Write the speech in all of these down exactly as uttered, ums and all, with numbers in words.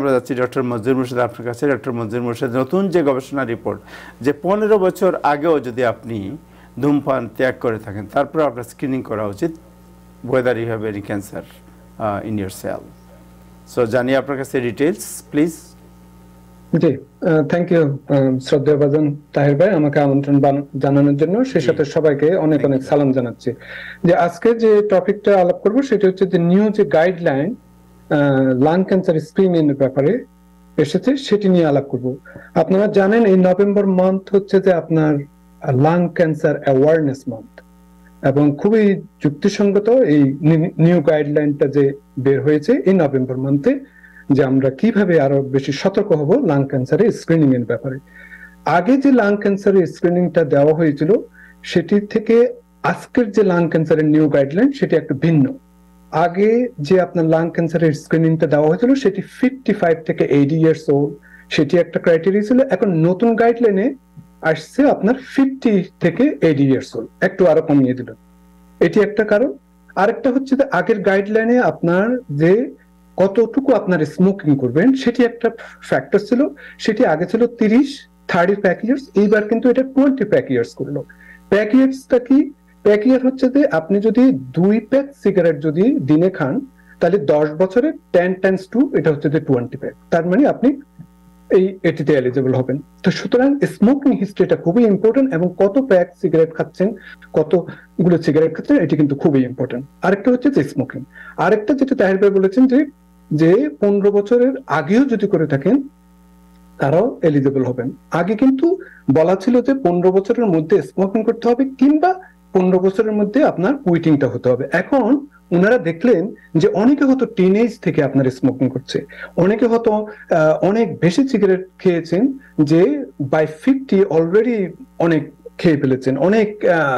তারপরে যাচ্ছি ডক্টর মঞ্জুর মুর্শিদ আপনার কাছে। ডক্টর মঞ্জুর মুর্শিদ, নতুন যে গবেষণা রিপোর্ট যে পনেরো বছর আগেও যদি আপনি ধূমপান ত্যাগ করে থাকেন তারপরে আপনার স্ক্রিনিং করা উচিত whether you have any cancer uh, in your cell. So জানি আপনার কাছে ডিটেইলস প্লিজ। জি, থ্যাংক ইউ শ্রদ্ধেয় বাজন তাহির ভাই আমাকে আমন্ত্রণ জানানোর জন্য। সেই সাথে সবাইকে অনেক অনেক সালাম জানাচ্ছি। যে আজকে যে টপিকটা আলাপ করব সেটা হচ্ছে যে নিউ যে গাইডলাইন লাং ক্যান্সার স্ক্রিনিং এর ব্যাপারে এসেছে সেটি নিয়ে আলাপ করব। আপনারা জানেন এই নভেম্বর মান্থ হচ্ছে যে আপনার লাং ক্যান্সার অ্যাওয়ারনেস মান্থ, এবং খুবই যুক্তিসঙ্গত এই নিউ গাইডলাইনটা যে বের হয়েছে এই নভেম্বর মান্থে, যে আমরা কিভাবে আরো বেশি সতর্ক হব লাং ক্যান্সারের স্ক্রিনিং এর ব্যাপারে। আগে যে লাং ক্যান্সারের স্ক্রিনিংটা দেওয়া হয়েছিল সেটি থেকে আজকের যে লাং ক্যান্সারের নিউ গাইডলাইন সেটি একটু ভিন্ন। আগে যে আপনার লাং ক্যান্সারের স্ক্রিনিংটা দেওয়া হয়েছিল সেটি ফিফটি ফাইভ থেকে এইটি ইয়ার্স ওল্ড, সেটি একটা ক্রাইটেরিয়া ছিল। এখন নতুন গাইডলাইনে আসছে আপনার ফিফটি থেকে এইটি ইয়ার্স ওল্ড, একটু আরো কমিয়ে দিল, এটি একটা কারণ। আরেকটা হচ্ছে যে আগের গাইডলাইনে আপনার যে কতটুকু আপনার স্মোকিং করবেন সেটি একটা ফ্যাক্টর ছিল, সেটি আগে ছিল তিরিশ থার্টি প্যাক ইয়ার্স, এইবার কিন্তু এটা টোয়েন্টি প্যাক ইয়ার্স করলো। প্যাক ইয়ার্সটা কি? প্যাক ইয়ার হচ্ছে যে আপনি যদি দুই প্যাক সিগারেট যদি দিনে খান তাহলে দশ বছরে টেন টাইমস টু, এটা হচ্ছে যে টোয়েন্টি প্যাক, তার মানে আপনি এই এটিতে এলিজিবল হবেন। তো সুতরাং স্মোকিং হিস্ট্রিটা খুবই ইম্পর্টেন্ট, এবং কত প্যাক সিগারেট খাচ্ছেন, কতগুলো সিগারেট খাচ্ছেন, এটি কিন্তু খুবই ইম্পর্টেন্ট। আরেকটা হচ্ছে যে স্মোকিং। আরেকটা যেটা তাহির ভাই বলেছেন যে যে পনেরো বছরের আগেও যদি করে থাকেন তারাও এলিজিবল হবেন। আগে কিন্তু বলা ছিল যে পনেরো বছরের মধ্যে স্মোকিং করতে হবে, কিংবা পনেরো বছরের মধ্যে আপনার কুইটিংটা হতে হবে। এখন ওনারা দেখলেন যে অনেকে হয়তো টিনেজ থেকে আপনার স্মোকিং করছে, অনেকে হয়তো অনেক বেশি সিগারেট খেয়েছেন, যে বাই ফিফটি অলরেডি অনেক খেয়ে ফেলেছেন, অনেক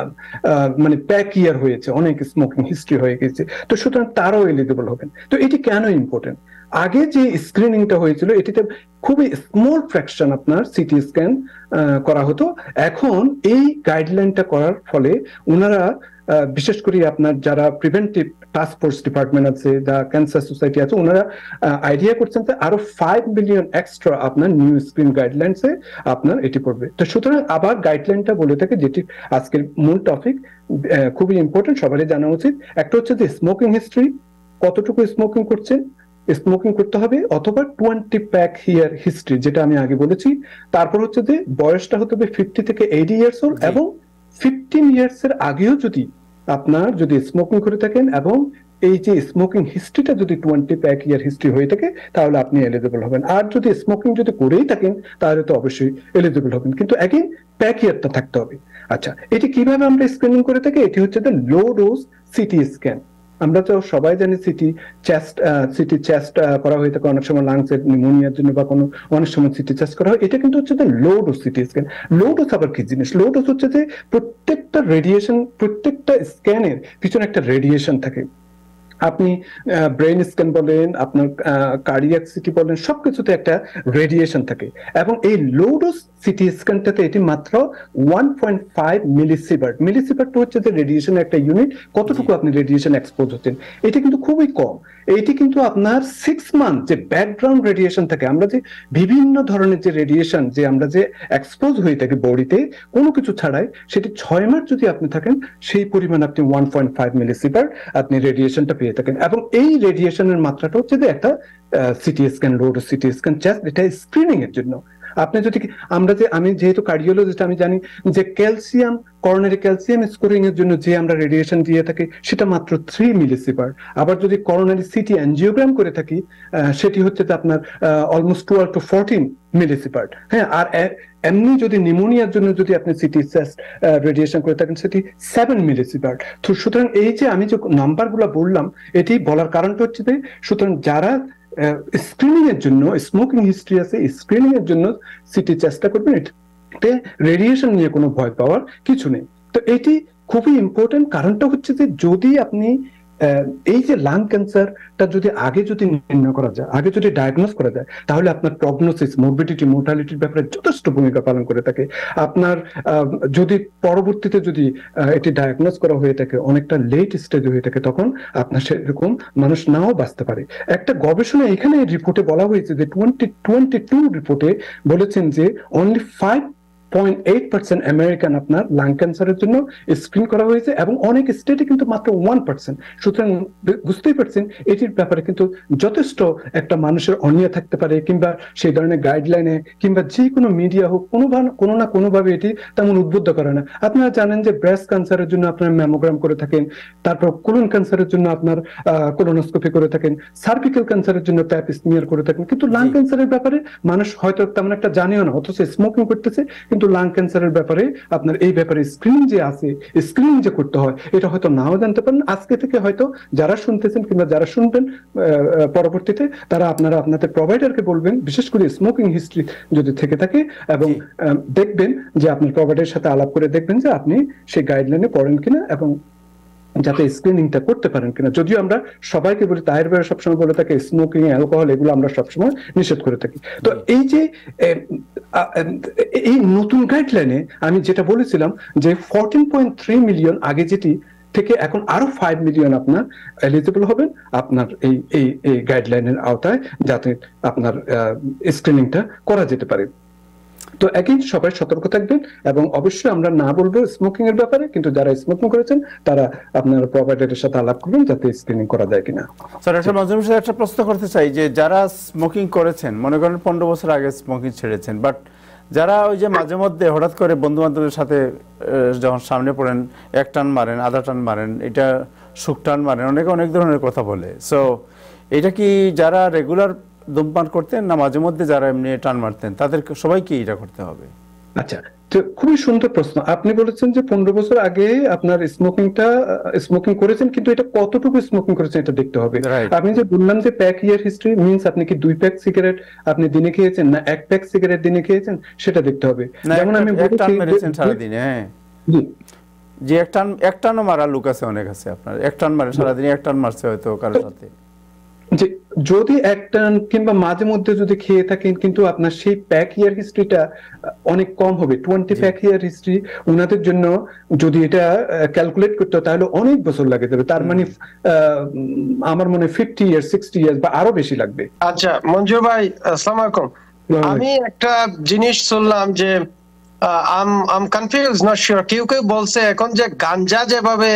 মানে প্যাক ইয়ার হয়েছে, অনেক স্মোকিং হিস্ট্রি হয়ে গেছে, তো সুতরাং তারাও এলিজিবল হবেন। তো এটি কেন ইম্পর্টেন্ট? আগে যে স্ক্রিনিংটা হয়েছিল এটিতে খুবই স্মল ফ্র্যাকশন আপনার সিটি স্ক্যান করা হতো। এখন এই গাইডলাইনটা করার ফলে ওনারা বিশেষ করে আপনার যারা প্রিভেন্টিভ টাস্ক ফোর্স ডিপার্টমেন্ট আছে, যা ক্যান্সার সোসাইটি আছে, ওনারা আইডিয়া করছেন যে আরো ফাইভ মিলিয়ন এক্সট্রা আপনার নিউ স্ক্রিন গাইডলাইন্সে আপনার এটি পড়বে। তো সুতরাং আবার গাইডলাইনটা বলে থাকে, যেটি আজকের মূল টপিক, খুবই ইম্পর্টেন্ট, সবারই জানা উচিত। একটা হচ্ছে যে স্মোকিং হিস্ট্রি, কতটুকু স্মোকিং করছেন, স্মোকিং করতে হবে, অথবা টোয়েন্টি প্যাক ইয়ার হিস্ট্রি যেটা আমি আগে বলেছি। তারপর হচ্ছে যে বয়সটা হতে হবে ফিফটি থেকে এইটি ইয়ার্স ওল্ড, এবং ফিফটিন ইয়ার্স এর আগেও যদি আপনার যদি স্মোকিং করে থাকেন, এবং এই যে স্মোকিং হিস্ট্রিটা যদি টোয়েন্টি প্যাক ইয়ার হিস্ট্রি হয়ে থাকে তাহলে আপনি এলিজিবল হবেন। আর যদি স্মোকিং যদি করেই থাকেন তাহলে তো অবশ্যই এলিজিবল হবেন, কিন্তু এগেইন প্যাক ইয়ারটা থাকতে হবে। আচ্ছা, এটি কিভাবে আমরা স্ক্রিনিং করে থাকি? এটি হচ্ছে যে লো ডোজ সিটি স্ক্যান। আমরা তো সবাই জানি সিটি চেস্ট সিটি চেস্ট করা হয়ে থাকে অনেক সময় লাংসের নিউমোনিয়ার জন্য, বা কোনো অনেক সময় সিটি চেস্ট করা হয়। এটা কিন্তু হচ্ছে যে low dose CT scan. Low dose আবার কি জিনিস? লো ডোজ হচ্ছে যে প্রত্যেকটা রেডিয়েশন, প্রত্যেকটা স্ক্যানের পিছনে একটা রেডিয়েশন থাকে। আপনি ব্রেন স্ক্যান বলেন, আপনার কার্ডিয়াক সিটি বলেন, সবকিছুতে একটা রেডিয়েশন থাকে, এবং এই লো ডোজ সিটি স্ক্যানটাতে এটি মাত্র one point five millisievert. Millisievert হচ্ছে যে রেডিয়েশনের একটা ইউনিট, কতটুকু আপনি রেডিয়েশন এক্সপোজ হচ্ছেন, এটি কিন্তু খুবই কম। এইটি কিন্তু আপনার সিক্স মান্থ যে ব্যাকগ্রাউন্ড রেডিয়েশন থাকে, আমরা যে বিভিন্ন ধরনের যে রেডিয়েশন যে আমরা যে এক্সপোজ হয়ে থাকি বডিতে কোনো কিছু ছাড়াই, সেটি ছয় মাস যদি আপনি থাকেন সেই পরিমাণ আপনি ওয়ান পয়েন্ট ফাইভ মিলিসিভার্ট আপনি রেডিয়েশনটা পেয়ে থাকেন। এবং এই রেডিয়েশনের মাত্রাটা হচ্ছে যে একটা CT scan, load CT scan chest, এটা স্ক্রিনিং এর জন্য। আপনি যদি আমরা যে আমি যেহেতু কার্ডিওলজিস্ট, আমি জানি যে ক্যালসিয়াম, করোনারি ক্যালসিয়াম স্কোরিং এর জন্য যে আমরা রেডিয়েশন দিয়ে থাকি সেটা মাত্র থ্রি মিলিসিভার্ট। আবার যদি করোনারি সিটি অ্যাঞ্জিওগ্রাম করে থাকি সেটি হচ্ছে যে আপনার almost twelve to fourteen millisievert. হ্যাঁ, আর এমনি যদি নিউমোনিয়ার জন্য যদি আপনি সিটি চেস্ট রেডিয়েশন করে থাকেন সেটি সেভেন মিলিসিভার্ট। তো সুতরাং এই যে আমি যে নাম্বারগুলো বললাম, এটি বলার কারণটা হচ্ছে যে সুতরাং যারা স্ক্রিনিং এর জন্য, স্মোকিং হিস্ট্রি আছে, স্ক্রিনিং এর জন্য সিটি চেষ্টা করবেন, এতে রেডিয়েশন নিয়ে কোনো ভয় পাওয়ার কিছু নেই। তো এটি খুবই ইম্পর্টেন্ট। কারণটা হচ্ছে যে যদি আপনি এই যে লাং ক্যান্সারটা যদি আগে যদি নির্ণয় করা যায়, আগে যদি ডায়াগনোস করা যায়, তাহলে আপনার প্রগনোসিস, মরবিডিটি, মোর্টালিটির ব্যাপারে যথেষ্ট ভূমিকা পালন করে থাকে। আপনার যদি পরবর্তীতে যদি এটি ডায়াগনোস করা হয়ে থাকে, অনেকটা লেট স্টেজে হয়ে থাকে, তখন আপনার সেরকম মানুষ নাও বাঁচতে পারে। একটা গবেষণা এখানে রিপোর্টে বলা হয়েছে যে টোয়েন্টি টোয়েন্টি টু রিপোর্টে বলেছেন যে only five point eight percent American আপনার লাং ক্যান্সারের জন্য স্ক্রিন করা হয়েছে, এবং অনেক স্টেটে কিন্তু মাত্র ওয়ান পার্সেন্ট। সুতরাং বুঝতেই পারছেন এটির ব্যাপারে কিন্তু যথেষ্ট একটা মানুষের অনীহা থাকতে পারে, কিংবা সেই ধরনের গাইডলাইনে কিংবা যে কোনো মিডিয়া হোক কোনো কোনো না কোনোভাবে এটি তেমন উদ্বুদ্ধ করে না। আপনারা জানেন যে ব্রেস্ট ক্যান্সারের জন্য আপনার ম্যামোগ্রাম করে থাকেন, তারপর কোলন ক্যান্সারের জন্য আপনার কোলোনোস্কোপি করে থাকেন, সার্ভিক্যাল ক্যান্সারের জন্য প্যাপ স্মিয়ার করে থাকেন, কিন্তু লাং ক্যান্সারের ব্যাপারে মানুষ হয়তো তেমন একটা জানেও না, অথচ স্মোকিং করতেছে। কিন্তু লাং ক্যান্সারের ব্যাপারে আপনার এই ব্যাপারে স্ক্রিনিং যে আছে, স্ক্রিনিং যে করতে হয়, এটা হয়তো নাও জানতে পারেন। আজকে থেকে হয়তো যারা শুনতেছেন কিংবা যারা শুনবেন পরবর্তীতে, তারা আপনারা আপনাদের প্রোভাইডারকে বলবেন, বিশেষ করে স্মোকিং হিস্ট্রি যদি থেকে থাকে, এবং দেখবেন যে আপনার প্রোভাইডারের সাথে আলাপ করে দেখবেন যে আপনি সেই গাইডলাইনে পড়েন কিনা, এবং যাতে স্ক্রিনিংটা করতে পারেন কিনা। যদিও আমরা সবাইকে বলি, তাহের ভাই সবসময় বলে থাকে স্মোকিং, অ্যালকোহল, এগুলো আমরা সবসময় নিষেধ করে থাকি। তো এই যে এই নতুন গাইডলাইনে আমি যেটা বলেছিলাম যে ফোরটিন পয়েন্ট থ্রি মিলিয়ন আগে যেটি থেকে এখন আরো ফাইভ মিলিয়ন আপনার এলিজিবল হবেন আপনার এই এই এই গাইডলাইনের আওতায়, যাতে আপনার স্ক্রিনিংটা করা যেতে পারে। তো একই সবাই সতর্ক থাকবেন, এবং অবশ্যই আমরা না বলবো স্মোকিং এর ব্যাপারে, কিন্তু যারা স্মোকিং করেছেন তারা আপনার প্রোভাইডারের সাথে আলাপ করবেন যাতে স্ক্রিনিং করা যায় কিনা। স্যার একটা মজুম সাহেব একটা প্রশ্ন করতে চাই, যে যারা স্মোকিং করেছেন, মনে করেন পনেরো বছর আগে স্মোকিং ছেড়েছেন, বাট যারা ওই যে মাঝে মধ্যে হঠাৎ করে বন্ধু বান্ধবের সাথে যখন সামনে পড়েন এক টান মারেন, আধা টান মারেন, এটা সুখ টান মারেন, অনেকে অনেক ধরনের কথা বলে। সো এটা কি যারা রেগুলার ধূমপান করতেন, না মাঝে মধ্যে যারা এমনি টান মারতেন, তাদের সবাইকে এটা করতে হবে? আচ্ছা, তো খুবই সুন্দর প্রশ্ন। আপনি বলেছেন যে পনেরো বছর আগে আপনার স্মোকিংটা স্মোকিং করেছেন, কিন্তু এটা কতটুকু স্মোকিং করেছেন এটা দেখতে হবে। আপনি যে বললাম যে প্যাক ইয়ার হিস্ট্রি মিন্স আপনি কি দুই প্যাক সিগারেট আপনি দিনে খেয়েছেন, না এক প্যাক সিগারেট দিনে খেয়েছেন, সেটা দেখতে হবে। যেমন আমি বলেছি সারাদিনে, হ্যাঁ যে এক টান এক টানও মারা লোক আছে, অনেক আছে আপনার এক টান মারে সারাদিনে, এক টান মারছে হয়তো কারোর সাথে। যে যদি এক টান কিংবা মাঝে মধ্যে যদি খেয়ে থাকেন, কিন্তু আপনার সেই প্যাক ইয়ার হিস্ট্রিটা অনেক কম হবে। টোয়েন্টি প্যাক ইয়ার হিস্ট্রি ওনাদের জন্য যদি এটা ক্যালকুলেট করতে হয় তাহলে অনেক বছর লাগে যাবে। তার মানে আমার মনে হয় ফিফটি ইয়ার্স, সিক্সটি ইয়ার্স বা আরো বেশি লাগবে। আচ্ছা মঞ্জুর ভাই, আসসালামু আলাইকুম। আমি একটা জিনিস শুনলাম যে I'm I'm confuse, not sure. কেউ কেউ বলছে এখন যে গাঞ্জা যেভাবে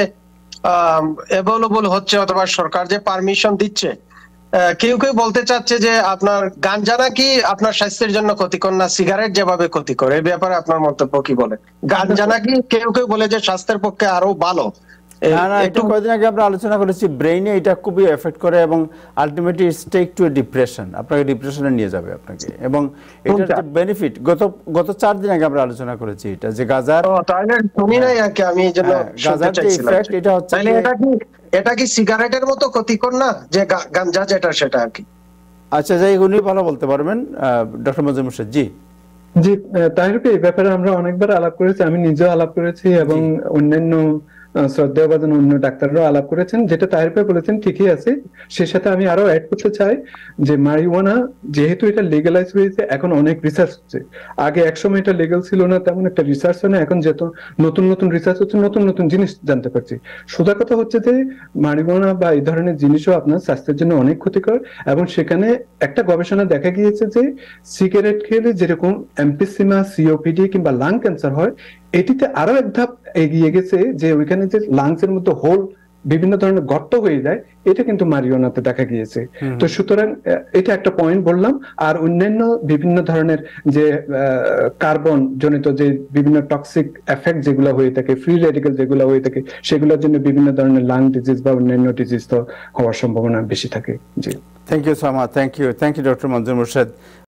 অ্যাভেলেবল হচ্ছে, অথবা সরকার যে পারমিশন দিচ্ছে, কেউ কেউ বলতে চাচ্ছে যে আপনার গাঞ্জা নাকি আপনার স্বাস্থ্যের জন্য ক্ষতিকর না, সিগারেট যেভাবে ক্ষতিকর। এই ব্যাপারে আপনার মন্তব্য কি বলে? গাঞ্জা নাকি কেউ কেউ বলে যে স্বাস্থ্যের পক্ষে আরো ভালো। একটু কয়েকদিন আগে আমরা আলোচনা করেছি, ব্রেইনে এটা খুবই এফেক্ট করে এবং আলটিমেটলি টেক টু ডিপ্রেশন, আপনাকে ডিপ্রেশনে নিয়ে যাবে আপনাকে। এবং এটার যে বেনিফিট গত গত চার দিন আগে আমরা আলোচনা করেছি, এটা যে গাজার শুনি নাই আর কি, আমি এই জন্য গাজার যে ইফেক্ট, এটা হচ্ছে এটা কি এটা কি সিগারেটের মতো ক্ষতিকর না, যে গাঞ্জা যেটা সেটা আর কি? আচ্ছা, যাই উনি ভালো বলতে পারবেন ডক্টর মজুম মুর্শেদ জি। জি তাহির ভাই, এই ব্যাপারে আমরা অনেকবার আলাপ করেছি, আমি নিজেও আলাপ করেছি, এবং অন্যান্য শ্রদ্ধেয় বাদন অন্য ডাক্তাররাও আলাপ করেছেন। যেটা তাহির ভাই বলেছেন ঠিকই আছে। সে সাথে আমি আরো অ্যাড করতে চাই যে মারিওয়ানা যেহেতু এটা লিগালাইজ হয়েছে, এখন অনেক রিসার্চ হচ্ছে। আগে একসময় এটা লিগাল ছিল না, তেমন একটা রিসার্চ হয় না। এখন যেহেতু নতুন নতুন রিসার্চ হচ্ছে, নতুন নতুন জিনিস জানতে পারছি। সোজা কথা হচ্ছে যে মারিওয়ানা বা এই ধরনের জিনিসও আপনার স্বাস্থ্যের জন্য অনেক ক্ষতিকর, এবং সেখানে একটা গবেষণা দেখা গিয়েছে যে সিগারেট খেলে যেরকম এমফিসিমা, সিওপিডি কিংবা লাং ক্যান্সার হয়, এটিতে আরো এক ধাপ এগিয়ে গেছে, যে ওইখানে যে লাংসের মধ্যে হোল বিভিন্ন ধরনের গর্ত হয়ে যায়, এটা কিন্তু মারিওয়ানাতে দেখা গিয়েছে। তো সুতরাং এটা একটা পয়েন্ট বললাম। আর অন্যান্য বিভিন্ন ধরনের যে কার্বন জনিত যে বিভিন্ন টক্সিক এফেক্ট যেগুলো হয়ে থাকে, ফ্রি রেডিক্যাল যেগুলো হয়ে থাকে, সেগুলোর জন্য বিভিন্ন ধরনের লাং ডিজিজ বা অন্যান্য ডিজিজ তো হওয়ার সম্ভাবনা বেশি থাকে। জি, thank you so much, thank you thank you doctor Manzur Murshed.